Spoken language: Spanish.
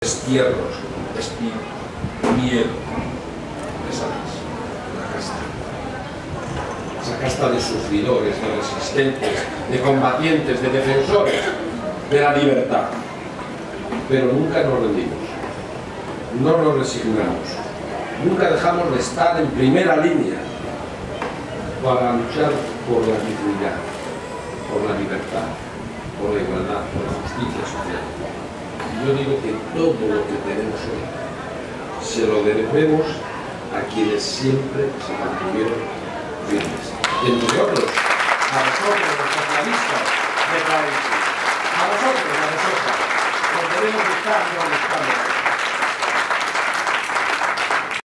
destierros, despido, miedo, esa casta de sufridores, de resistentes, de combatientes, de defensores de la libertad. Pero nunca nos rendimos, no nos resignamos, nunca dejamos de estar en primera línea para luchar por la dignidad, por la libertad, por la igualdad, por la justicia social. Y yo digo que todo lo que tenemos hoy se lo debemos a quienes siempre se mantuvieron firmes. Entre otros, a nosotros, los socialistas de países, a nosotros, a nosotras, que debemos estar donde estamos.